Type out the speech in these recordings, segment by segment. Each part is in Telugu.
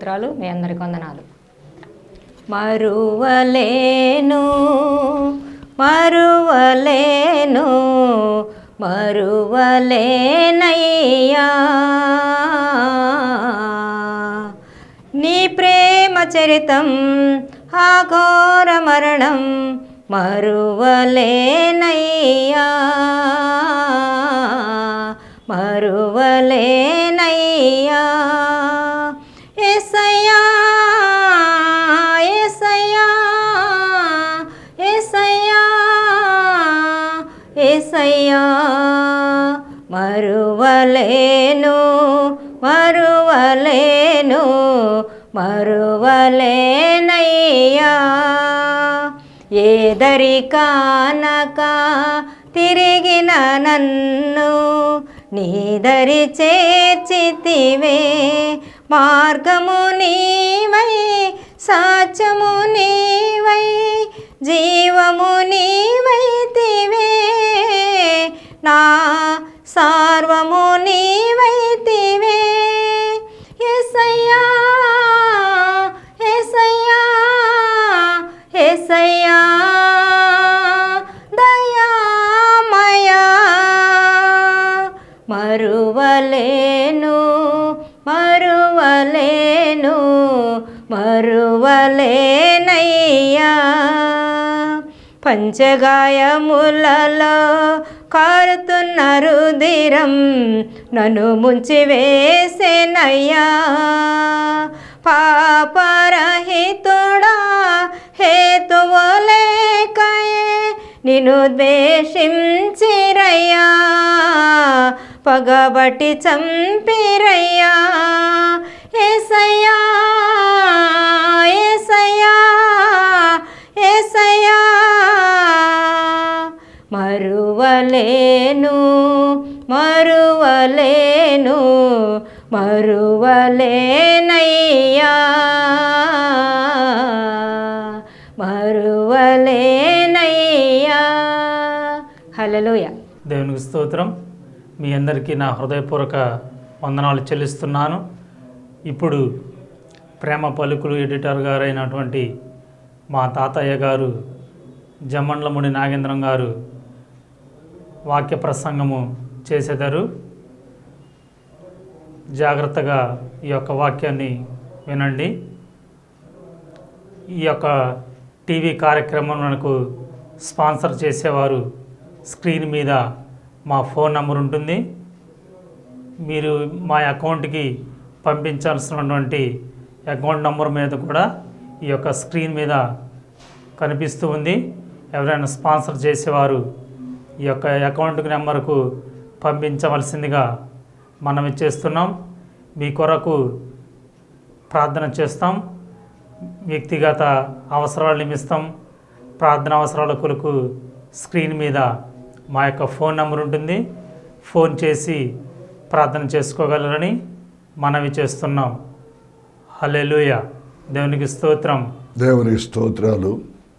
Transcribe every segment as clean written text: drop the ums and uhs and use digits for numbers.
స్తోత్రాలు. మీ అందరికి వందనాలు. మరువలేను మరువలేను మరువలేనయ్యా నీ ప్రేమ చరితం అఘోర మరణం మరువలేనయ్యా మరువలేనయ్యా యేసయ్యా యేసయ్యా యేసయ్యా యేసయ్యా మరువలేను మరువలేను మరువలేనయ్యా ఏదరి కానక తిరిగిన నన్ను నీదరి చేర్చితివే మార్గము నీవై సాధ్యము నీవై జీవము నీవైతివే నా సర్వము నీవైతివే యేసయ్యా యేసయ్యా యేసయ్యా దయామయా మరువలేను మరువలేను మరువలేనయ్యా పంచగాయములలో కారుతున్న రుధిరం నన్ను ముంచివేసెనయ్యా పాపరహితుడా హేతువు లేకయే నిన్ను ద్వేషించిరయ్యా పగబట్టి చంపిరయ్యా యేసయ్యా యేసయ్యా యేసయ్యా మరువలేను మరువలేను మరువలేనయ్యా మరువలేనయ్యా. హల్లెలూయా. దేవునికి స్తోత్రం. మీ అందరికీ నా హృదయపూర్వక వందనాలు చెల్లిస్తున్నాను. ఇప్పుడు ప్రేమ పలుకులు ఎడిటర్ గారైనటువంటి మా తాతయ్య గారు జమండ్లముడి నాగేంద్రం గారు వాక్య ప్రసంగము చేసేదారు. జాగ్రత్తగా ఈ యొక్క వాక్యాన్ని వినండి. ఈ యొక్క టీవీ కార్యక్రమం మనకు స్పాన్సర్ చేసేవారు స్క్రీన్ మీద మా ఫోన్ నంబర్ ఉంటుంది. మీరు మా అకౌంట్కి పంపించాల్సినటువంటి అకౌంట్ నంబర్ మీద కూడా ఈ యొక్క స్క్రీన్ మీద కనిపిస్తూ ఉంది. ఎవరైనా స్పాన్సర్ చేసేవారు ఈ యొక్క అకౌంట్ నెంబర్కు పంపించవలసిందిగా మనవి చేస్తున్నాం. మీ కొరకు ప్రార్థన చేస్తాం. వ్యక్తిగత అవసరాల నిమిత్తం ప్రార్థన అవసరాల కొరకు స్క్రీన్ మీద మా యొక్క ఫోన్ నెంబర్ ఉంటుంది. ఫోన్ చేసి ప్రార్థన చేసుకోగలరని మనవి చేస్తున్నాం. హల్లెలూయా. దేవునికి స్తోత్రం. దేవునికి స్తోత్రాలు.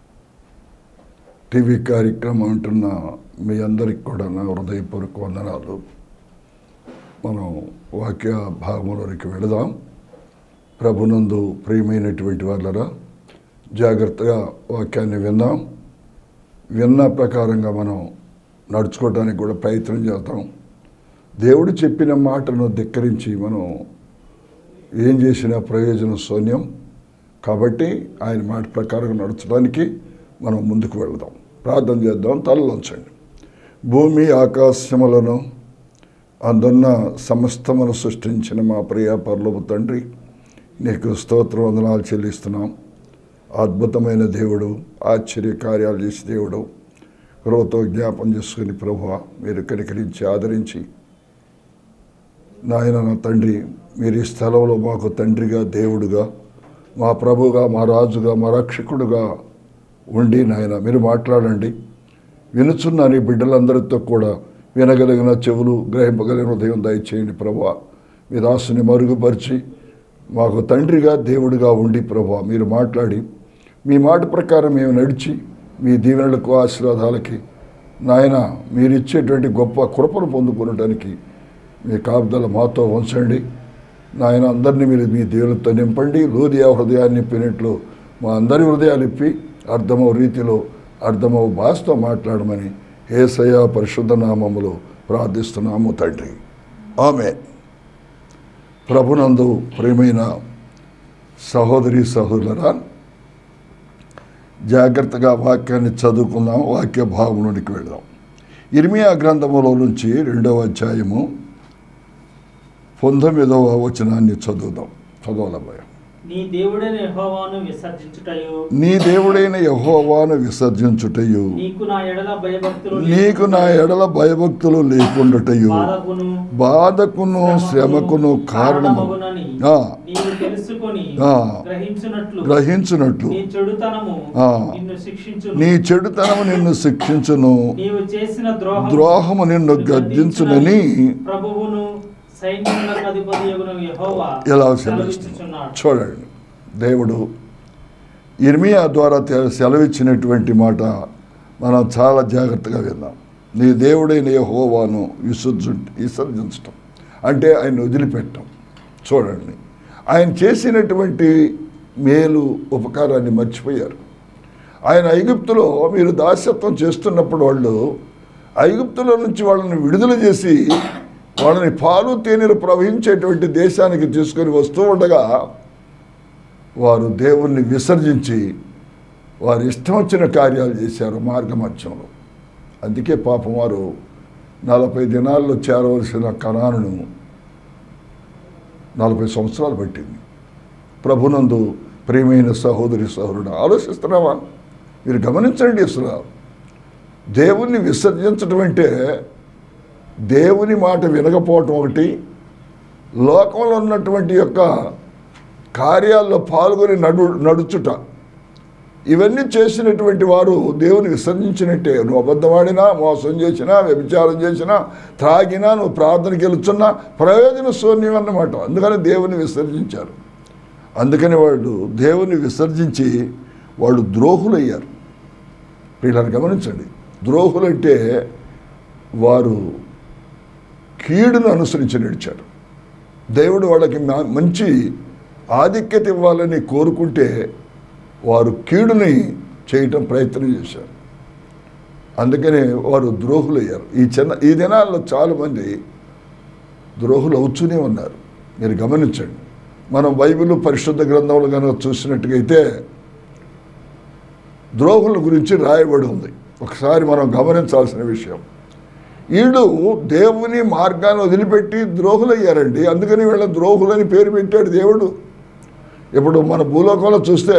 టీవీ కార్యక్రమం అంటున్న మీ అందరికి కూడా నా హృదయపూర్వక వందనాలు. మనం వాక్య భాగంలోనికి వెళదాం. ప్రభునందు ప్రియమైనటువంటి వాళ్ళరా, జాగ్రత్తగా వాక్యాన్ని విందాం. విన్న ప్రకారంగా మనం నడుచుకోవడానికి కూడా ప్రయత్నం చేద్దాం. దేవుడు చెప్పిన మాటను ధిక్కరించి మనం ఏం చేసినా ప్రయోజనం శూన్యం. కాబట్టి ఆయన మాట ప్రకారం నడచడానికి మనం ముందుకు వెళదాం. ప్రార్థన చేద్దాం. తలలోంచండి. భూమి ఆకాశములను అందున్న సమస్తమును సృష్టించిన మా ప్రియ పరలోక తండ్రి, నీకు స్తోత్ర వందనాలు చెల్లిస్తున్నాం. అద్భుతమైన దేవుడు, ఆశ్చర్య కార్యాలు చేసే దేవుడు, కృపతో జ్ఞాపం చేసుకుని ప్రభువా మీరు కనికరించి ఆదరించి నాయన నా తండ్రి, మీరు ఈ స్థలంలో మాకు తండ్రిగా, దేవుడుగా, మా ప్రభుగా, మా రాజుగా, మా రక్షకుడుగా ఉండి నాయన మీరు మాట్లాడండి. వినుచున్న నీ బిడ్డలందరితో కూడా వినగలిగిన చెవులు, గ్రహింపగలిగిన హృదయం దయచేయండి ప్రభువా. మీ దాసుని మరుగుపరిచి మాకు తండ్రిగా, దేవుడిగా ఉండి ప్రభువా మీరు మాట్లాడి మీ మాట ప్రకారం మేము నడిచి మీ దీవెనలకు, ఆశీర్వాదాలకి నాయన మీరు ఇచ్చేటువంటి గొప్ప కృపను పొందుకునడానికి మీ కాపుదల మాతో ఉంచండి. నాయన అందరినీ మీరు మీ దేవులతో నింపండి. లూదియా హృదయాన్ని నింపినట్లు మా అందరి హృదయాలు ఇప్పి అర్థమవు రీతిలో అర్థమవు భాషతో మాట్లాడమని యేసయ్య పరిశుద్ధ నామములో ప్రార్థిస్తున్నాము తండ్రి. ఆమేన్. ప్రభునందు ప్రియమైన సహోదరి సహోదరులారా, జాగ్రత్తగా వాక్యాన్ని చదువుకుందాం. వాక్య భావంలోనికి వెళదాం. ఇర్మియా గ్రంథములో నుంచి 2వ అధ్యాయము 19వ వచనాన్ని చదువుదాం. చదవాలబ్బాయి. నీ దేవుడైన యెహోవాను విసర్జించుటయు నీకు నా ఎడల భయభక్తులు లేకుండుటయు బాధకును శ్రమకును కారణము గ్రహించునట్లు నీ చెడుతనము నిన్ను శిక్షించును, ద్రోహము నిన్ను గద్దించునని ఎలా సెలవిస్తున్నాడు. చూడండి, దేవుడు ఇర్మియా ద్వారా సెలవిచ్చినటువంటి మాట మనం చాలా జాగ్రత్తగా విన్నాం. నీ దేవుడైన యెహోవాను విసర్జించటం అంటే ఆయన వదిలిపెట్టడం. చూడండి, ఆయన చేసినటువంటి మేలు ఉపకారాన్ని మర్చిపోయారు. ఆయన ఐగుప్తులో మీరు దాస్యత్వం చేస్తున్నప్పుడు వాళ్ళు ఐగుప్తులో నుంచి వాళ్ళని విడుదల చేసి వాళ్ళని పాలు తేనెలు ప్రవహించేటువంటి దేశానికి తీసుకొని వస్తూ ఉండగా వారు దేవుణ్ణి విసర్జించి వారు ఇష్టం వచ్చిన కార్యాలు చేశారు మార్గమధ్యంలో. అందుకే పాపం వారు 40 దినాల్లో చేరవలసిన కనానును 40 సంవత్సరాలు పట్టింది. ప్రభునందు ప్రియమైన సహోదరి సహోదరుడు, ఆలోచిస్తున్నావా? మీరు గమనించండి. అసలు దేవుణ్ణి విసర్జించడం అంటే దేవుని మాట వినకపోవటం ఒకటి, లోకంలో ఉన్నటువంటి యొక్క కార్యాల్లో పాల్గొని నడుచుట, ఇవన్నీ చేసినటువంటి వారు దేవుని విసర్జించినట్టే. నువ్వు అబద్ధమాడినా, మోసం చేసినా, వ్యభిచారం చేసినా, త్రాగినా, నువ్వు ప్రార్థనకి వెళ్తున్నా ప్రయోజన శూన్యం అన్నమాట. అందుకని దేవుని విసర్జించారు. అందుకని వాళ్ళు దేవుని విసర్జించి వాళ్ళు ద్రోహులయ్యారు. వీళ్ళని గమనించండి. ద్రోహులంటే వారు కీడును అనుసరించి నడిచారు. దేవుడు వాళ్ళకి మంచి ఆధిక్యత ఇవ్వాలని కోరుకుంటే వారు కీడుని చేయటం ప్రయత్నం చేశారు. అందుకనే వారు ద్రోహులయ్యారు. ఈ దినాల్లో చాలామంది ద్రోహులు అవుతూనే ఉన్నారు. మీరు గమనించండి. మనం బైబిల్ పరిశుద్ధ గ్రంథంలో కనుక చూసినట్టుగైతే ద్రోహుల గురించి రాయబడి ఉంది. ఒకసారి మనం గమనించాల్సిన విషయం, వీళ్ళు దేవుని మార్గాన్ని వదిలిపెట్టి ద్రోహులయ్యారండి. అందుకని వీళ్ళ ద్రోహులని పేరు పెట్టాడు దేవుడు. ఇప్పుడు మన భూలోకంలో చూస్తే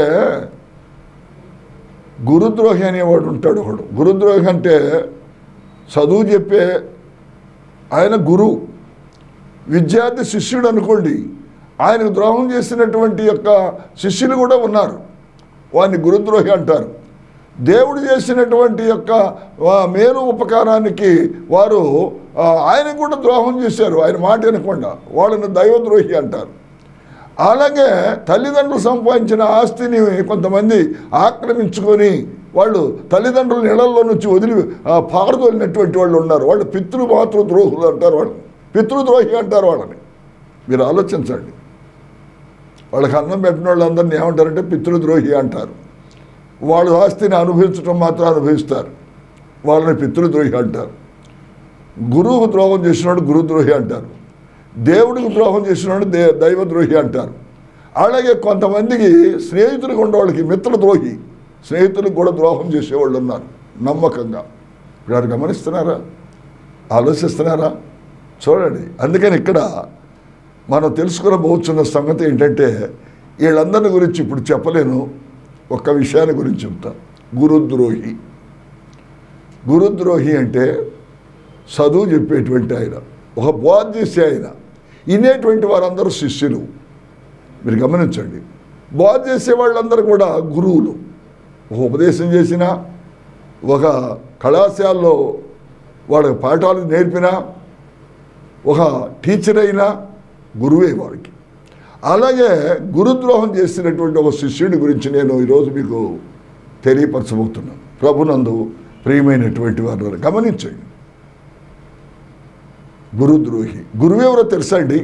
గురుద్రోహి అనేవాడు ఉంటాడు ఒకడు. గురుద్రోహి అంటే చదువు చెప్పే ఆయన గురువు, విద్యార్థి శిష్యుడు అనుకోండి. ఆయనకు ద్రోహం చేసినటువంటి యొక్క శిష్యులు కూడా ఉన్నారు, వాడిని గురుద్రోహి అంటారు. దేవుడు చేసినటువంటి యొక్క మేలు ఉపకారానికి వారు ఆయనకు కూడా ద్రోహం చేశారు. ఆయన మాట వినకుండా వాళ్ళని దైవద్రోహి అంటారు. అలాగే తల్లిదండ్రులు సంపాదించిన ఆస్తిని కొంతమంది ఆక్రమించుకొని వాళ్ళు తల్లిదండ్రుల ఇళ్లలో నుంచి వదిలి పారదోలినటువంటి వాళ్ళు ఉన్నారు. వాళ్ళు పితృమాతృద్రోహులు అంటారు, వాళ్ళు పితృద్రోహి అంటారు వాళ్ళని. మీరు ఆలోచించండి. వాళ్ళకి అన్నం పెట్టిన వాళ్ళందరినీ ఏమంటారంటే పితృద్రోహి అంటారు. వాళ్ళ ఆస్తిని అనుభవించడం మాత్రం అనుభవిస్తారు, వాళ్ళని పితృద్రోహి అంటారు. గురువుకు ద్రోహం చేసినవాడు గురుద్రోహి అంటారు. దేవుడికి ద్రోహం చేసినవాడు దైవద్రోహి అంటారు. అలాగే కొంతమందికి స్నేహితులకు ఉండేవాళ్ళకి మిత్రద్రోహి, స్నేహితులకు కూడా ద్రోహం చేసేవాళ్ళు ఉన్నారు నమ్మకంగా. ఇప్పుడు గమనిస్తున్నారా? ఆలోచిస్తున్నారా? చూడండి. అందుకని ఇక్కడ మనం తెలుసుకోబోతున్న సంగతి ఏంటంటే, వీళ్ళందరి గురించి ఇప్పుడు చెప్పలేను, ఒక్క విషయాన్ని గురించి చెప్తా. గురుద్రోహి. గురుద్రోహి అంటే చదువు చెప్పేటువంటి ఆయన, ఒక బోధ చేసే ఆయన. ఇనేటువంటి వారందరూ శిష్యులు. మీరు గమనించండి. బోధ చేసే వాళ్ళందరూ కూడా గురువులు. ఒక ఉపదేశం చేసిన, ఒక కళాశాలలో వాళ్ళకి పాఠాలు నేర్పిన ఒక టీచర్ అయినా గురువే వాడికి. అలాగే గురుద్రోహం చేసినటువంటి ఒక శిష్యుడి గురించి నేను ఈరోజు మీకు తెలియపరచబోతున్నాను. ప్రభునందు ప్రియమైనటువంటి వారు గమనించండి. గురుద్రోహి. గురువు ఎవరో తెలుసా అండి?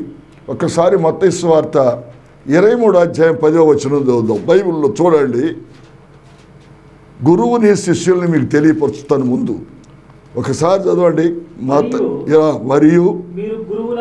ఒక్కసారి మత్తయి సువార్త 23 అధ్యాయం 10వ వచనం చదువుదాం. బైబిల్లో చూడండి, గురువుని శిష్యుల్ని మీకు తెలియపరుస్తాను. ముందు ఒకసారి చదవండి. మరియు మీరు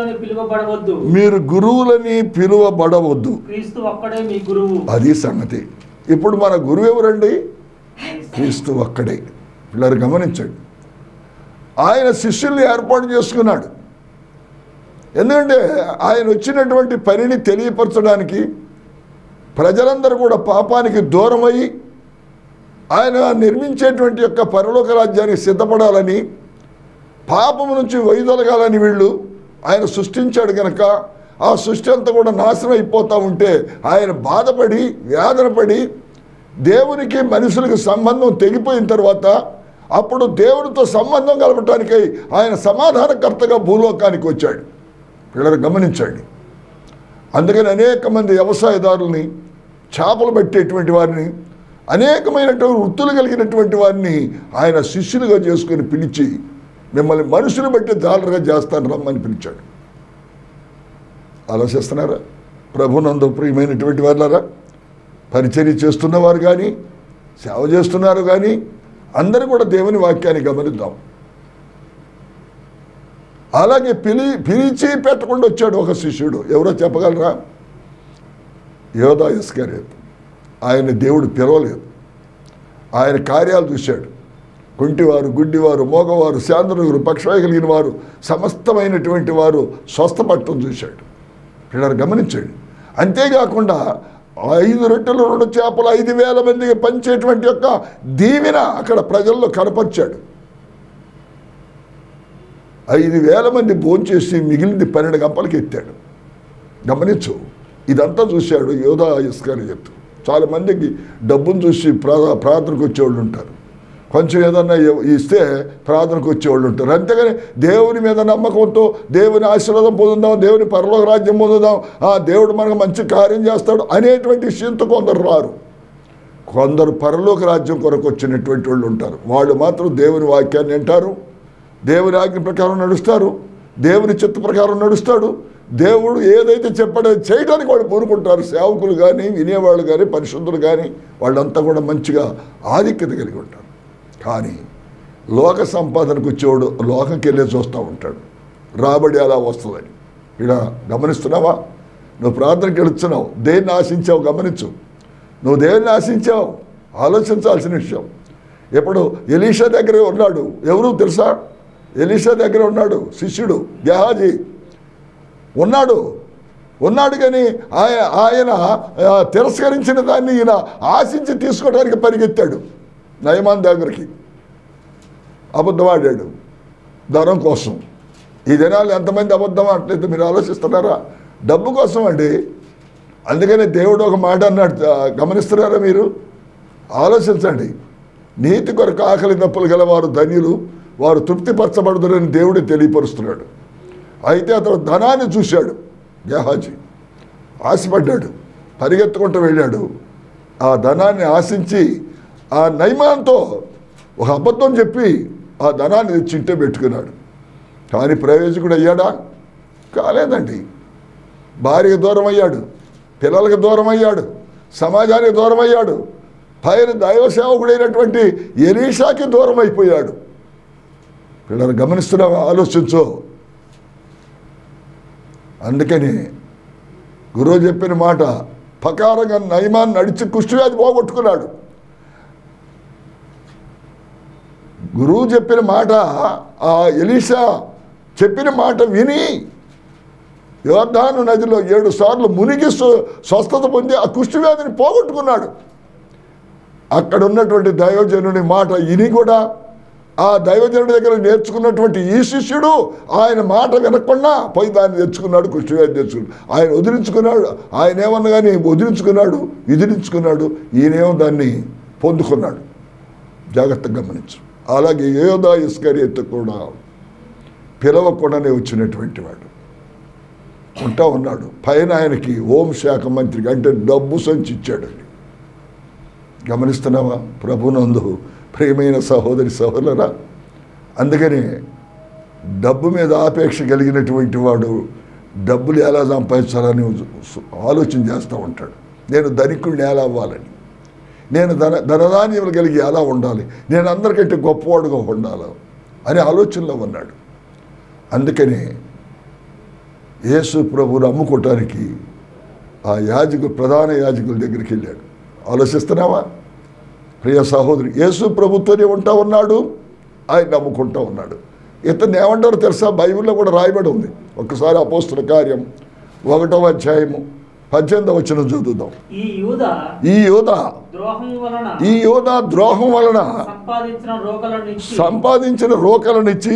గురువులని పిలువబడవద్దు, క్రీస్తు ఒక్కడే మీ గురువు. అది సంగతి. ఇప్పుడు మన గురువు ఎవరండి? క్రీస్తు ఒక్కడే. పిల్లలు గమనించండి, ఆయన శిష్యుల్ని ఏర్పాటు చేసుకున్నాడు. ఎందుకంటే ఆయన వచ్చినటువంటి పనిని తెలియపరచడానికి, ప్రజలందరూ కూడా పాపానికి దూరమయ్యి ఆయన నిర్మించేటువంటి యొక్క పరలోక రాజ్యానికి సిద్ధపడాలని, పాపము నుంచి వైదొలగాలని వీళ్ళు ఆయన సృష్టించాడు కనుక ఆ సృష్టి అంతా కూడా నాశనం అయిపోతూ ఉంటే ఆయన బాధపడి వేదనపడి దేవునికి మనుషులకు సంబంధం తెగిపోయిన తర్వాత అప్పుడు దేవునితో సంబంధం కలపటానికై ఆయన సమాధానకర్తగా భూలోకానికి వచ్చాడు. పిల్లలు గమనించండి. అందుకని అనేక మంది వ్యవసాయదారుల్ని, చేపలు పట్టేటువంటి వారిని, అనేకమైనటువంటి వృత్తులు కలిగినటువంటి వారిని ఆయన శిష్యులుగా చేసుకొని పిలిచి, మిమ్మల్ని మనుషులు బట్టి జాలరుగా చేస్తాను రమ్మని పిలిచాడు. ఆలోచిస్తున్నారా? ప్రభునందు ప్రియమైనటువంటి వారులారా, పరిచర్య చేస్తున్నవారు కానీ, సేవ చేస్తున్నారు కానీ, అందరూ కూడా దేవుని వాక్యాన్ని గమనిద్దాం. అలాగే పిలిచి పెట్టకుండా వచ్చాడు ఒక శిష్యుడు. ఎవరో చెప్పగలరా? యోధా ఇస్కరియోతు. ఆయన దేవుడు పిలవలేదు. ఆయన కార్యాలు చూశాడు. కుంటివారు, గుడ్డివారు, మోగవారు, శాంతనుగురు, పక్షవాయు కలిగిన వారు, సమస్తమైనటువంటి వారు స్వస్థపట్టం చూశాడు. పిల్లలు గమనించండి. అంతేకాకుండా 5 రొట్టెలు 2 చేపలు 5,000 మందికి పంచేటువంటి యొక్క దీవెన అక్కడ ప్రజల్లో కనపరిచాడు. 5,000 మంది భోంచేసి మిగిలింది 12 గంపలకి ఎత్తాడు. గమనించు, ఇదంతా చూశాడు యోధా ఇస్కరియోతు. చాలా మందికి డబ్బును చూసి ప్రార్థనకు వచ్చేవాళ్ళు ఉంటారు, కొంచెం ఏదన్నా ఇస్తే ప్రార్థనకు వచ్చేవాళ్ళు ఉంటారు. అంతేగాని దేవుని మీద నమ్మకంతో దేవుని ఆశీర్వాదం పొందుదాం, దేవుని పరలోక రాజ్యం పొందుదాం, దేవుడు మనకు మంచి కార్యం చేస్తాడు అనేటువంటి విషయంతో కొందరు రారు. కొందరు పరలోక రాజ్యం కొరకు వచ్చినటువంటి వాళ్ళు ఉంటారు. వాళ్ళు మాత్రం దేవుని వాక్యాన్ని వింటారు, దేవుని ఆజ్ఞ ప్రకారం నడుస్తారు, దేవుని చిత్త ప్రకారం నడుస్తాడు. దేవుడు ఏదైతే చెప్పాడో చేయడానికి వాళ్ళు కోరుకుంటారు. సేవకులు కానీ, వినేవాళ్ళు కానీ, పరిశుద్ధులు కానీ వాళ్ళంతా కూడా మంచిగా ఆధిక్యత కలిగి ఉంటారు. కానీ లోక సంపాదనకు వచ్చేవాడు లోకంకి వెళ్ళే చూస్తూ ఉంటాడు, రాబడి అలా వస్తుందని. ఇక్కడ గమనిస్తున్నావా? నువ్వు ప్రార్థనకి వెళుతున్నావు, దేన్ని ఆశించావు గమనించు. నువ్వు దేన్ని ఆశించావు ఆలోచించాల్సిన విషయం. ఇప్పుడు ఎలీషా దగ్గర ఉన్నాడు. ఎవరు తెలుసా? ఎలీషా దగ్గర ఉన్నాడు శిష్యుడు గెహాజీ. ఉన్నాడు కానీ ఆయన తిరస్కరించిన దాన్ని ఈయన ఆశించి తీసుకోవడానికి పరిగెత్తాడు నయమాన్ దగ్గరికి. అబద్ధమాడాడు ధనం కోసం. ఈ దినాలు ఎంతమంది అబద్ధం అట్లయితే మీరు ఆలోచిస్తున్నారా? డబ్బు కోసం అండి. అందుకని దేవుడు ఒక మాట అన్నాడు, గమనిస్తున్నారా మీరు? ఆలోచించండి. నీతి కొరకు ఆకలి దప్పులు గల వారు ధన్యులు, వారు తృప్తిపరచబడదురని దేవుడు తెలియపరుస్తున్నాడు. అయితే అతను ధనాన్ని చూశాడు గెహాజీ, ఆశపడ్డాడు, పరిగెత్తుకుంటూ వెళ్ళాడు. ఆ ధనాన్ని ఆశించి ఆ నయమాన్తో ఒక అబద్ధం చెప్పి ఆ ధనాన్ని తెచ్చింటే పెట్టుకున్నాడు. కానీ ప్రయోజకుడు అయ్యాడా? కాలేదండి. భార్యకు దూరం అయ్యాడు, పిల్లలకు దూరం అయ్యాడు, సమాజానికి దూరం అయ్యాడు, పైన దైవ సేవకుడైనటువంటి ఎలీషాకి దూరం అయిపోయాడు. పిల్లలు గమనిస్తున్నావా? ఆలోచించు. అందుకని గురువు చెప్పిన మాట ప్రకారంగా నయమాన్ నడిచి కుష్ఠవ్యాధి పోగొట్టుకున్నాడు. గురువు చెప్పిన మాట, ఆ ఎలీషా చెప్పిన మాట విని యోర్దాను నదిలో 7 సార్లు మునిగి స్వస్థత పొంది ఆ కుష్ఠవ్యాధిని పోగొట్టుకున్నాడు. అక్కడ ఉన్నటువంటి దైవజనుని మాట విని కూడా ఆ దైవజనుడి దగ్గర నేర్చుకున్నటువంటి ఈ శిష్యుడు ఆయన మాట వినకుండా పోయి దాన్ని తెచ్చుకున్నాడు, కుష్ఠవ్యాధి తెచ్చుకున్నాడు. ఆయన వదిలించుకున్నాడు. ఆయన ఏమన్నా కానీ వదిలించుకున్నాడు, విదిలించుకున్నాడు. ఈయనేమో దాన్ని పొందుకున్నాడు. జాగ్రత్తగా గమనించు. అలాగే యోధా ఇస్కరియోతు కూడా పిలవకుండానే వచ్చినటువంటి వాడు ఉంటా ఉన్నాడు. పైన ఆయనకి హోంశాఖ మంత్రికి అంటే డబ్బు సంచి ఇచ్చాడండి. గమనిస్తున్నావా? ప్రభునందు ప్రియమైన సహోదరి సహోదరా, అందుకని డబ్బు మీద ఆపేక్ష కలిగినటువంటి వాడు డబ్బులు ఎలా సంపాదించాలని ఆలోచన చేస్తూ ఉంటాడు. నేను ధనికుడిని ఎలా అవ్వాలని, నేను ధనధాన్యములు కలిగి ఎలా ఉండాలి, నేను అందరికంటే గొప్పవాడుగా ఉండాలి అనే ఆలోచనలో ఉన్నాడు. అందుకని యేసు ప్రభువును అమ్ముకోవటానికి ఆ ప్రధాన యాజకుల దగ్గరికి వెళ్ళాడు. ఆలోచిస్తున్నావా ప్రియ సహోదరి? యేసు ప్రభుతోనే ఉంటా ఉన్నాడు, ఆయన నమ్ముకుంటూ ఉన్నాడు. ఇతన్ని ఏమంటారో తెలుసా? బైబిల్లో కూడా రాయబడి ఉంది. ఒకసారి అపోస్తుల కార్యం 1వ అధ్యాయము 18వ వచనం చదువుదాం. ఈ యూదా ద్రోహం వలన సంపాదించిన రోకలనిచ్చి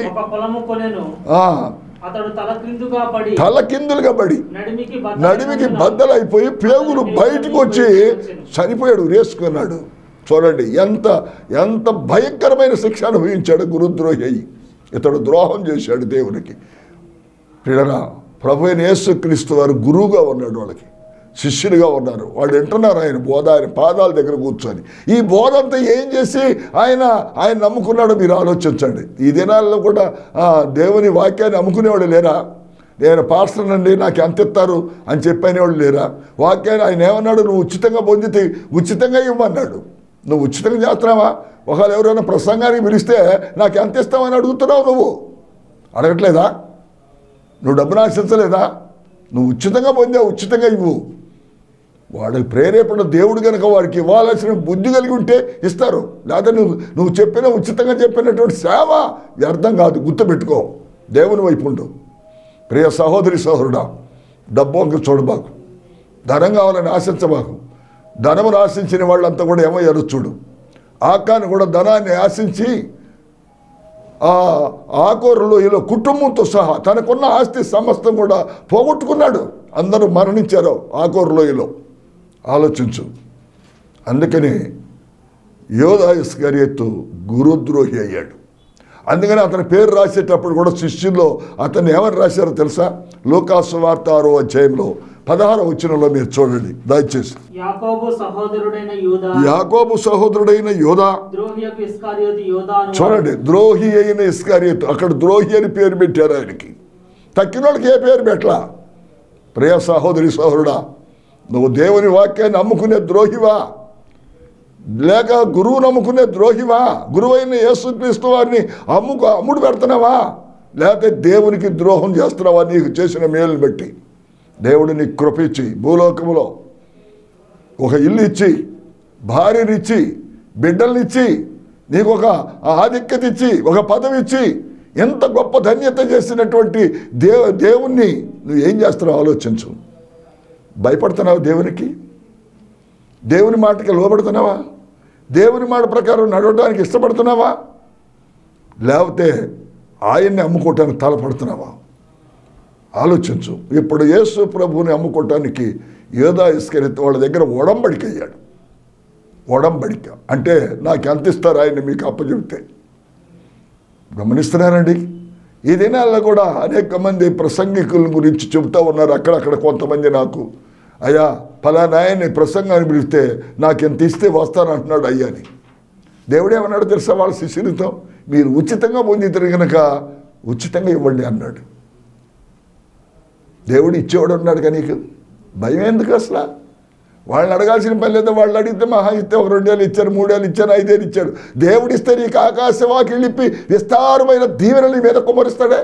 తలకిందులుగా పడి నడిమికి బద్దలైపోయి పేగులు బయటకు వచ్చి చనిపోయాడు, రేసుకున్నాడు. చూడండి ఎంత భయంకరమైన శిక్ష అనుభవించాడు గురుద్రోహి అయ్యి. ఇతడు ద్రోహం చేశాడు దేవునికి. ప్రియరా, ప్రభు అయిన యేసుక్రీస్తు వారు గురువుగా ఉన్నాడు, వాళ్ళకి శిష్యులుగా ఉన్నారు. వాళ్ళు వింటున్నారు ఆయన బోధ, ఆయన పాదాల దగ్గర కూర్చొని. ఈ బోధ అంతా ఏం చేసి ఆయన నమ్ముకున్నాడో మీరు ఆలోచించండి. ఈ దినాల్లో కూడా దేవుని వాక్యాన్ని అమ్ముకునేవాడు లేరా? నేను పాస్టర్ అండి, నాకు ఎంత ఇస్తారు అని చెప్పనేవాళ్ళు లేరా? వాక్యాన్ని ఆయన ఏమన్నాడు? నువ్వు ఉచితంగా పొందితే ఉచితంగా ఇవ్వమన్నాడు. నువ్వు ఉచితంగా చేస్తున్నావా? ఒకవేళ ఎవరైనా ప్రసంగానికి పిలిస్తే నాకు ఎంత ఇస్తామని అడుగుతున్నావు, నువ్వు అడగట్లేదా? నువ్వు డబ్బును ఆశించలేదా? నువ్వు ఉచితంగా పొందావు, ఉచితంగా ఇవ్వు. వాడికి ప్రేరేపణ దేవుడు కనుక వారికి ఇవ్వాల్సిన బుద్ధి కలిగి ఉంటే ఇస్తారు. లేదా నువ్వు ఉచితంగా చెప్పినటువంటి సేవ వ్యర్థం కాదు, గుర్తుపెట్టుకో. దేవుని వైపు ఉండు. ప్రియ సహోదరి సహోదరుడా, డబ్బు వంక చూడబాకు, ధనం కావాలని ఆశించబాకు. ధనమును ఆశించిన వాళ్ళంతా కూడా ఏమయ్యారు చూడు. ఆకాను కూడా ధనాన్ని ఆశించి ఆకోరు లోయలో కుటుంబంతో సహా తనకున్న ఆస్తి సమస్తం కూడా పోగొట్టుకున్నాడు. అందరూ మరణించారు ఆకోరు లోయలో. ఆలోచించు. అందుకని యోధా ఇస్కరియోతు గురుద్రోహి అయ్యాడు. అందుకని అతని పేరు రాసేటప్పుడు కూడా శిష్యుల్లో అతన్ని ఏమని రాశారో తెలుసా? లూకాసు వార్త 6వ అధ్యాయంలో 16వ వచనంలో మీరు చూడండి దయచేసి. యాకోబు సహోదరుడైన యోధా, చూడండి, ద్రోహి అయిన ఇస్కరియోతు. అక్కడ ద్రోహి అని పేరు పెట్టారు ఆయనకి. తక్కిన వాళ్ళకి ఏ పేరు పెట్టలా. ప్రియ సహోదరి సహోదరుడా, నువ్వు దేవుని వాక్యాన్ని నమ్ముకునే ద్రోహివా, లేక గురువు నమ్ముకునే ద్రోహివా? గురువైన యేసుక్రీస్తు వారిని అమ్ముడు పెడుతున్నావా, లేకపోతే దేవునికి ద్రోహం చేస్తున్నావా? నీకు చేసిన మేలుని బట్టి దేవుడు నీకు కృప ఇచ్చి భూలోకములో ఒక ఇల్లు ఇచ్చి, భార్యనిచ్చి, బిడ్డలనిచ్చి, నీకు ఒక ఆధిక్యత ఇచ్చి, ఒక పదవి ఇచ్చి, ఎంత గొప్ప ధన్యత చేసినటువంటి దేవుణ్ణి నువ్వు ఏం చేస్తున్నావు ఆలోచించు. భయపడుతున్నావు దేవునికి? దేవుని మాటకి లోబడుతున్నావా? దేవుని మాట ప్రకారం నడవడానికి ఇష్టపడుతున్నావా? లేకపోతే ఆయన్ని అమ్ముకోవటానికి తలపడుతున్నావా? ఆలోచించు. ఇప్పుడు యేసు ప్రభువుని అమ్ముకోవటానికి యోధా ఇస్కరియోతు వాళ్ళ దగ్గర ఒడంబడిక అయ్యాడు. ఒడంబడిక అంటే నాకు ఎంత ఇస్తారు ఆయన్ని మీకు అప్పచెబితే. గమనిస్తున్నారండి? ఈ దినాల్లో కూడా అనేక మంది ప్రసంగికుల గురించి చెబుతూ ఉన్నారు. అక్కడక్కడ కొంతమంది నాకు, అయ్యా ఫలానా ఆయన్ని ప్రసంగాన్ని పిలిస్తే నాకు ఎంత ఇస్తే వస్తానంటున్నాడు అయ్యాని. దేవుడేమన్నాడు తెలుసా వాళ్ళ శిష్యులతో? మీరు ఉచితంగా పొందితే కనుక ఉచితంగా ఇవ్వండి అన్నాడు. దేవుడు ఇచ్చేవాడు ఉన్నాడు. కానీ నీకు భయం ఎందుకు అసలు? వాళ్ళని అడగాల్సిన పని లేదా? వాళ్ళు అడిగితే మహా ఇస్తే ఒక 2 ఏళ్ళు ఇచ్చారు, 3 ఏళ్ళు ఇచ్చారు, 5 ఏళ్ళు ఇచ్చాడు. దేవుడు ఇస్తే నీకు ఆకాశవాకిలిప్పి విస్తారమైన దీవెనలు మీద కుమరిస్తాడే.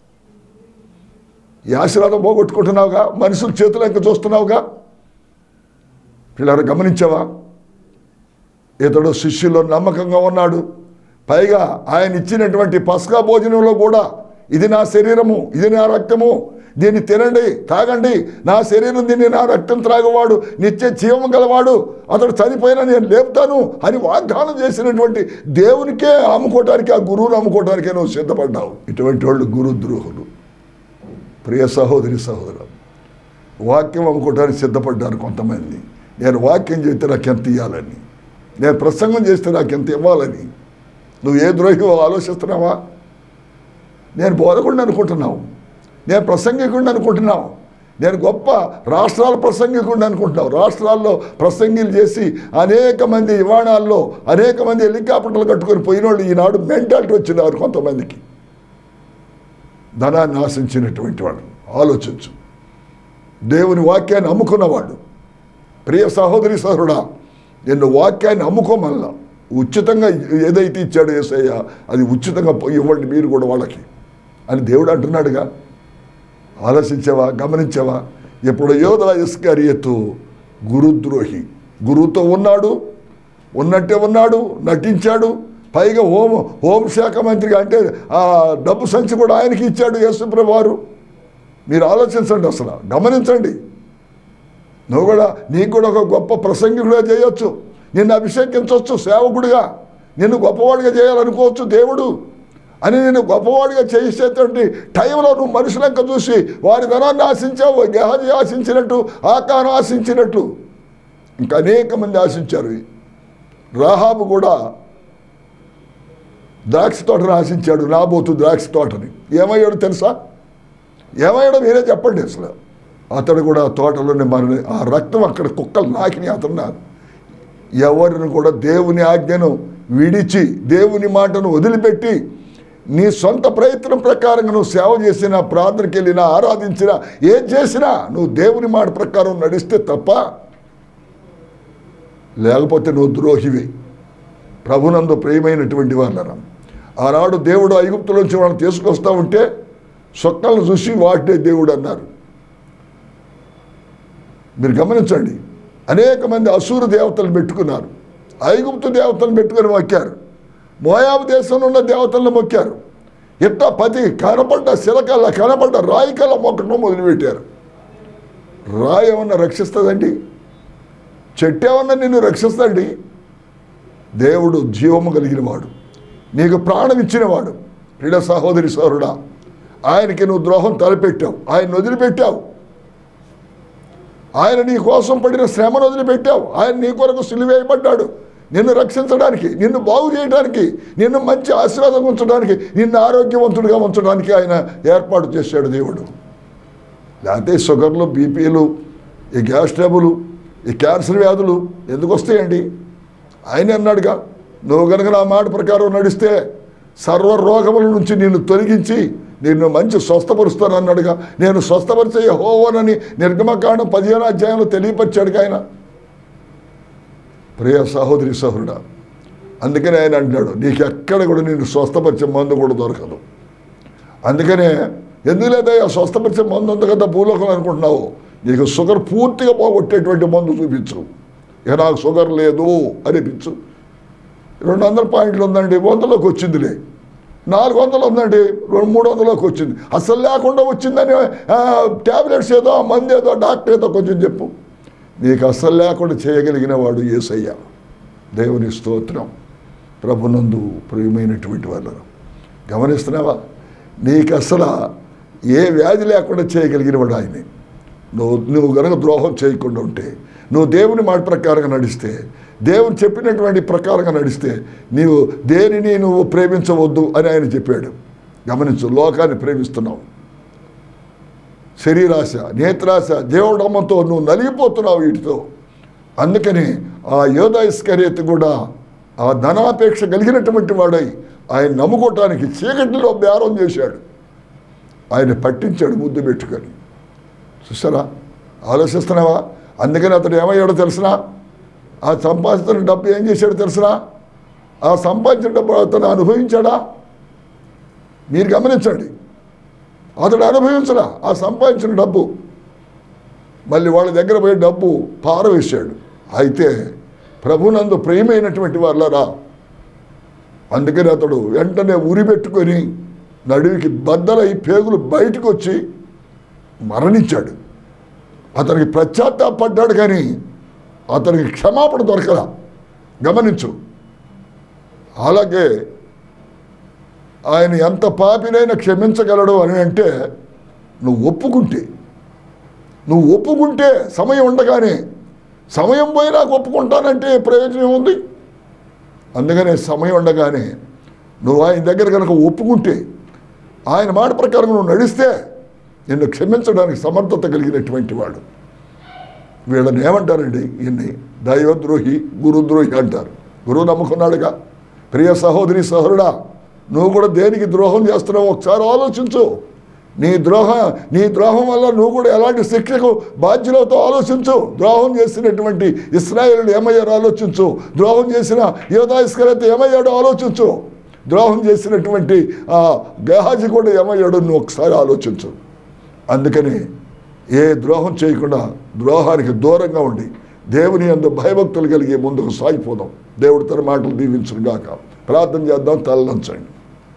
ఈ ఆశీర్వాదం పోగొట్టుకుంటున్నావుగా, మనుషుల చేతులు ఇంకా చూస్తున్నావుగా. పిల్లలు గమనించావా? ఇతడు శిష్యుల్లో నమ్మకంగా ఉన్నాడు. పైగా ఆయన ఇచ్చినటువంటి పస్కా భోజనంలో కూడా ఇది నా శరీరము, ఇది నా రక్తము, దీన్ని తినండి, తాగండి, నా శరీరం దీన్ని నా రక్తం త్రాగవాడు నిత్య జీవం గలవాడు, అతడు చనిపోయినా నేను లేపుతాను అని వాగ్దానం చేసినటువంటి దేవునికే అమ్ముకోవటానికి, ఆ గురువును అమ్ముకోవటానికే నువ్వు సిద్ధపడ్డావు. ఇటువంటి వాళ్ళు గురుద్రోహులు. ప్రియ సహోదరి సహోదరు, వాక్యం అమ్ముకోవటానికి సిద్ధపడ్డారు కొంతమంది. నేను వాక్యం చేస్తే నాకు ఎంత ఇవ్వాలని, నేను ప్రసంగం చేస్తే నాకు ఎంత ఇవ్వాలని. నువ్వు ఏ ద్రోహివో ఆలోచిస్తున్నావా? నేను బోధకుడిని అనుకుంటున్నావు, నేను ప్రసంగికుడిని అనుకుంటున్నావు, నేను గొప్ప రాష్ట్రాల ప్రసంగికుడిని అనుకుంటున్నావు. రాష్ట్రాల్లో ప్రసంగిలు చేసి అనేక మంది విమానాల్లో అనేక మంది హెలికాప్టర్లు కట్టుకొని పోయిన వాళ్ళు ఈనాడు మెంటాలిటీ వచ్చినారు కొంతమందికి. ధనాన్ని ఆశించినటువంటి వాళ్ళు. ఆలోచించు. దేవుని వాక్యాన్ని అమ్ముకున్నవాడు. ప్రియ సహోదరి సహోదరుడా, నిన్ను వాక్యాన్ని అమ్ముకోమల్లా ఉచితంగా ఏదైతే ఇచ్చాడో యేసయ్య అది ఉచితంగా ఇవ్వండి మీరు కూడా వాళ్ళకి అని దేవుడు అంటున్నాడుగా. ఆలోచించావా? గమనించావా? ఎప్పుడు యోధా ఇస్కరియోతు గురుద్రోహి, గురువుతో ఉన్నాడు, ఉన్నట్టే ఉన్నాడు, నటించాడు. పైగా హోంశాఖ మంత్రిగా అంటే ఆ డబ్బు సంచి కూడా ఆయనకి ఇచ్చాడు యేసుప్రభు వారు. మీరు ఆలోచించండి, అసలు గమనించండి. నువ్వు కూడా నీకు కూడా ఒక గొప్ప ప్రసంగికుడిగా చేయొచ్చు, నిన్ను అభిషేకించవచ్చు సేవకుడిగా, నిన్ను గొప్పవాడిగా చేయాలనుకోవచ్చు దేవుడు అని. నేను గొప్పవాడిగా చేసేటువంటి టైంలో నువ్వు మనుషులంక చూసి వారి ధనాన్ని ఆశించావు, గెహజీ ఆశించినట్టు, ఆకాను ఆశించినట్లు ఇంకా అనేక మంది ఆశించారు. రాహాబు కూడా ద్రాక్ష తోటను ఆశించాడు, నాబోతు ద్రాక్ష తోటని. ఏమయ్యాడు తెలుసా? ఏమయ్యాడో మీరే చెప్పండి. అసలు అతడు కూడా తోటలోనే మరణి, ఆ రక్తం అక్కడ కుక్కలు నాకిని. అతను ఎవరిని కూడా దేవుని ఆజ్ఞను విడిచి దేవుని మాటను వదిలిపెట్టి నీ సొంత ప్రయత్నం ప్రకారంగా నువ్వు సేవ చేసినా, ప్రార్థనకి వెళ్ళినా, ఆరాధించినా, ఏం చేసినా నువ్వు దేవుని మాట ప్రకారం నడిస్తే తప్ప, లేకపోతే నువ్వు ద్రోహివి. ప్రభునందు ప్రియమైనటువంటి వాళ్ళను, ఆనాడు దేవుడు ఐగుప్తులోంచి వాళ్ళని తీసుకొస్తూ ఉంటే సొక్కలను చూసి వాటినే దేవుడు అన్నారు. మీరు గమనించండి, అనేక మంది అసూరు దేవతలను పెట్టుకున్నారు, ఐగుప్తు దేవతలను పెట్టుకొని మొక్కారు, మోయాబు దేశంలో ఉన్న దేవతలను మొక్కారు. ఇట్లా పది కనపడ్డ శిలకల్లా కనపడ్డ రాయి కల్లా మొక్కడం మొదలుపెట్టారు. రాయి ఏమన్నా రక్షిస్తుందండి? చెట్టు ఏమన్నా నిన్ను రక్షిస్తుందండి? దేవుడు జీవము కలిగిన వాడు, నీకు ప్రాణం ఇచ్చినవాడు. ప్రియ సహోదరి సహోదరుడా, ఆయనకి నువ్వు ద్రోహం తలపెట్టావు, ఆయన వదిలిపెట్టావు, ఆయన నీ కోసం పడిన శ్రమను వదిలిపెట్టావు. ఆయన నీ కొరకు సిలువేయబడ్డాడు నిన్ను రక్షించడానికి, నిన్ను బాగు చేయడానికి, నిన్ను మంచి ఆశీర్వాదం ఉంచడానికి, నిన్ను ఆరోగ్యవంతుడిగా ఉంచడానికి ఆయన ఏర్పాటు చేశాడు దేవుడు. లేకపోతే షుగర్లు, బీపీలు, ఈ గ్యాస్ ట్రబుల్, ఈ క్యాన్సర్ వ్యాధులు ఎందుకు వస్తాయండి? ఆయన అన్నాడుగా, నువ్వు కనుక నా మాట ప్రకారం నడిస్తే సర్వ రోగముల నుంచి నిన్ను తొలగించి నిన్ను మంచి స్వస్థపరుస్తాను అన్నాడుగా. నేను స్వస్థపరిచే యెహోవానని నిర్గమకాండం 15వ అధ్యాయంలో తెలియపరిచాడుగా ఆయన. ప్రియ సహోదరి సహోదరుడా, అందుకనే ఆయన అంటున్నాడు, నీకు ఎక్కడ కూడా నేను స్వస్థపరిచే మందు కూడా దొరకదు. అందుకనే ఎందుకు లేదా స్వస్థపరిచే మందు ఉంది కదా భూలోకం అనుకుంటున్నావు, నీకు షుగర్ పూర్తిగా పోగొట్టేటువంటి మందు చూపించు. ఇక నాకు షుగర్ లేదు అనిపించు. 200 పాయింట్లు ఉందండి, 100లోకి వచ్చిందిలే. 400 ఉందండి, 300లోకి వచ్చింది. అసలు లేకుండా వచ్చిందని ట్యాబ్లెట్స్ ఏదో, మందు ఏదో, డాక్టర్ ఏదో కొంచెం చెప్పు. నీకు అసలు లేకుండా చేయగలిగిన వాడు యేసయ్య. దేవుని స్తోత్రం. ప్రభునందు ప్రియమైనటువంటి వాళ్ళను గమనిస్తున్నావా? నీకు అసలు ఏ వ్యాధి లేకుండా చేయగలిగిన వాడు ఆయనే. నువ్వు కనుక ద్రోహం చేయకుండా ఉంటే, నువ్వు దేవుని మాట ప్రకారంగా నడిస్తే, దేవుడు చెప్పినటువంటి ప్రకారంగా నడిస్తే, నీవు దేనిని నువ్వు ప్రేమించవద్దు అని ఆయన చెప్పాడు. గమనించు, లోకాన్ని ప్రేమిస్తున్నావు, శరీరాశ, నేత్రాశ, దేవుడమ్మతో నువ్వు నలిగిపోతున్నావు వీటితో. అందుకని ఆ యోధా ఇస్కరియోతు కూడా ఆ ధనాపేక్ష కలిగినటువంటి వాడై ఆయన నమ్ముకోవటానికి చీకటిలో బేరం చేశాడు. ఆయన పట్టించాడు ముద్దు పెట్టుకొని. చూసారా? ఆలోచిస్తున్నావా? అందుకని అతడు ఏమయ్యాడో తెలిసినా, ఆ సంపాదించిన డబ్బు ఏం చేశాడో తెలిసినా, ఆ సంపాదించిన డబ్బు అతను అనుభవించాడా? మీరు గమనించండి, అతడు అనుభవించడా ఆ సంపాదించిన డబ్బు. మళ్ళీ వాళ్ళ దగ్గర పోయి డబ్బు పారవేశాడు. అయితే ప్రభునందు ప్రియమైనటువంటి వాళ్ళరా, అందుకని అతడు వెంటనే ఉరిపెట్టుకొని నడువికి బద్దలై పేగులు బయటకు వచ్చి మరణించాడు. అతనికి పశ్చాత్తాపడ్డాడు, కానీ అతనికి క్షమాపణ దొరకలా. గమనించు. అలాగే ఆయన ఎంత పాపినైనా క్షమించగలడు అని అంటే నువ్వు ఒప్పుకుంటే సమయం ఉండగానే, సమయం పోయి నాకు ఒప్పుకుంటానంటే ప్రయోజనం ఉంది. అందుకనే సమయం ఉండగానే నువ్వు ఆయన దగ్గర కనుక ఒప్పుకుంటే, ఆయన మాట ప్రకారం నువ్వు నడిస్తే నిన్ను క్షమించడానికి సమర్థత కలిగినటువంటి వాడు. వీళ్ళని ఏమంటారండి? ఈయన్ని దైవద్రోహి, గురుద్రోహి అంటారు. గురువు నమ్ముకున్నాడుగా. ప్రియ సహోదరి సహోదరుడా, నువ్వు కూడా దేనికి ద్రోహం చేస్తున్నావు ఒకసారి ఆలోచించు. నీ ద్రోహం వల్ల నువ్వు కూడా ఎలాంటి శిక్షకు బాధ్యులతో ఆలోచించు. ద్రోహం చేసినటువంటి ఇశ్రాయేలుడు ఏమయ్యారో ఆలోచించు. ద్రోహం చేసిన యోధా ఇస్కరియోతు ఏమయ్యాడో ఆలోచించు. ద్రోహం చేసినటువంటి గేహాజీ కూడా ఏమయ్యాడో నువ్వు ఒకసారి ఆలోచించు. అందుకని ఏ ద్రోహం చేయకుండా ద్రోహానికి దూరంగా ఉండి దేవుని యందు భయభక్తులు కలిగి ముందుకు సాగిపోదాం. దేవుడు తన మాటలు దీవించుగాక. ప్రార్థన చేద్దాం. తలలంచండి.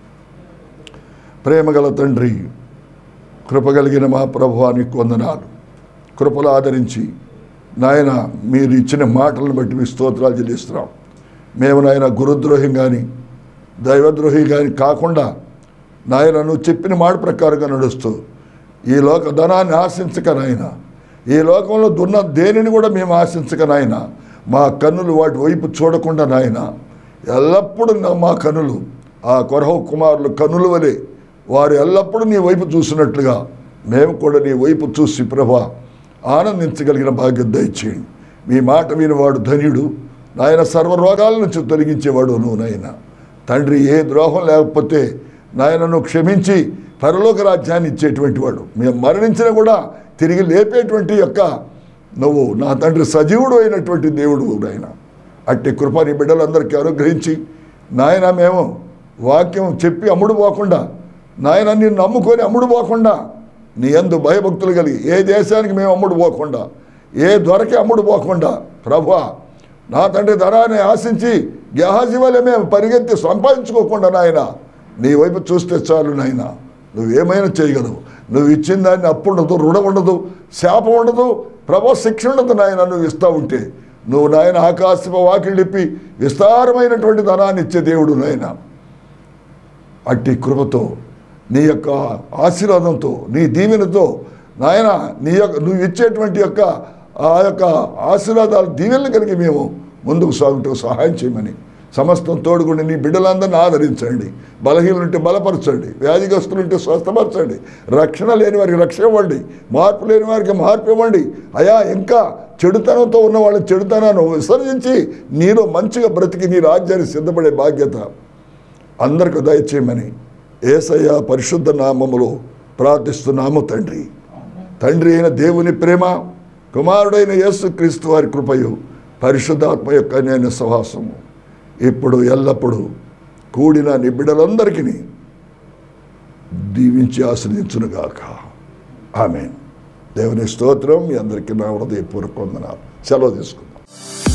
ప్రేమగల తండ్రి, కృపగలిగిన మా ప్రభువానికి వందనాలు. కృపలు ఆదరించి నాయన మీరు ఇచ్చిన మాటలను బట్టి మీ స్తోత్రాలు చెల్లిస్తున్నాం. మేము నాయన గురుద్రోహం కానీ దైవద్రోహి కానీ కాకుండా నాయన నువ్వు చెప్పిన మాట ప్రకారంగా నడుస్తూ ఈ లోక ధనాన్ని ఆశించక నాయన, ఈ లోకంలో దున్న దేనిని కూడా మేము ఆశించక నాయన, మా కన్నులు వాటి వైపు చూడకుండా నాయన, ఎల్లప్పుడూ మా కన్నులు ఆ కొరహు కుమారులు కన్నుల వలె వారు ఎల్లప్పుడూ నీ వైపు చూసినట్లుగా మేము కూడా నీ వైపు చూసి ప్రభా ఆనందించగలిగిన భాగ్యం దయచేయండి. మీ మాట వినివాడు ధన్యుడు నాయన, సర్వరోగాల నుంచి తొలగించేవాడు నువ్వు నాయన. తండ్రి, ఏ ద్రోహం లేకపోతే నాయన నువ్వు క్షమించి పరలోక రాజ్యాన్ని ఇచ్చేటువంటి వాడు. మేము మరణించినా కూడా తిరిగి లేపేటువంటి యొక్క నువ్వు నా తండ్రి సజీవుడు అయినటువంటి దేవుడు నాయన. అట్టి కృపని బిడ్డలందరికీ అనుగ్రహించి నాయన మేము వాక్యం చెప్పి అమ్ముడు పోకుండా నాయన నిన్ను నమ్ముకొని అమ్ముడు పోకుండా నీ యందు భయభక్తులు కలిగి ఏ దేశానికి మేము అమ్ముడు పోకుండా ఏ దొరకి అమ్ముడు పోకుండా ప్రభువా నా తండ్రి ధనాన్ని ఆశించి గేహాజీ వలె మేము పరిగెత్తి సంపాదించుకోకుండా నాయన నీ వైపు చూస్తే చాలు నాయన. నువ్వేమైనా చేయగలవు. నువ్వు ఇచ్చిన దాన్ని అప్పు ఉండదు, రుణం ఉండదు, శాపం ఉండదు, ప్రభు శిక్ష ఉండదు నాయన. నువ్వు ఇస్తూ ఉంటే నువ్వు నాయన ఆకాశపు వాకిళ్ళిప్పి విస్తారమైనటువంటి ధనాన్ని ఇచ్చే దేవుడు నాయన. అట్టి కృపతో నీ యొక్క ఆశీర్వాదంతో నీ దీవెనతో నాయన నువ్వు ఇచ్చేటువంటి యొక్క ఆ యొక్క ఆశీర్వాదాలు దీవెనలు కలిగి మేము ముందుకు సాగుతూ సహాయం చేయమని సమస్తం తోడుగుండి నీ బిడ్డలందరినీ ఆదరించండి. బలహీనులుంటే బలపరచండి, వ్యాధిగ్రస్తులుంటే స్వస్థపరచండి, రక్షణ లేని వారికి రక్షణ ఇవ్వండి, మార్పు లేని వారికి మార్పు ఇవ్వండి. అయా ఇంకా చెడుతనంతో ఉన్న వాళ్ళని చెడుతనాన్ని విసర్జించి నీలో మంచిగా బ్రతికి నీ రాజ్యాన్ని సిద్ధపడే బాధ్యత అందరికీ దయచేయమని యేసయ్య పరిశుద్ధ నామములో ప్రార్థిస్తున్నాము తండ్రి. తండ్రి అయిన దేవుని ప్రేమ, కుమారుడైన యేసుక్రీస్తు వారి కృపయు, పరిశుద్ధాత్మ యొక్క అన్యోన్య సహవాసము ఇప్పుడు ఎల్లప్పుడూ కూడిన నీ బిడ్డలందరికీ దీవించి ఆశ్రయించునుగాక. ఆమేన్. దేవుని స్తోత్రం. మీ అందరికీ నా హృదయపూర్వక వందనాలు. సెలవు తీసుకుందాం.